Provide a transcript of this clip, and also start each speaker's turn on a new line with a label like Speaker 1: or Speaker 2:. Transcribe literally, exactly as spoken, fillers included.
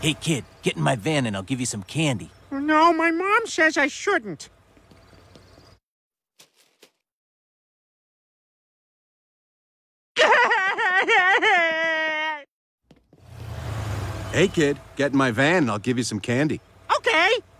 Speaker 1: Hey, kid, get in my van and I'll give you some candy.
Speaker 2: No, my mom says I shouldn't.
Speaker 3: Hey, kid, get in my van and I'll give you some candy.
Speaker 2: Okay.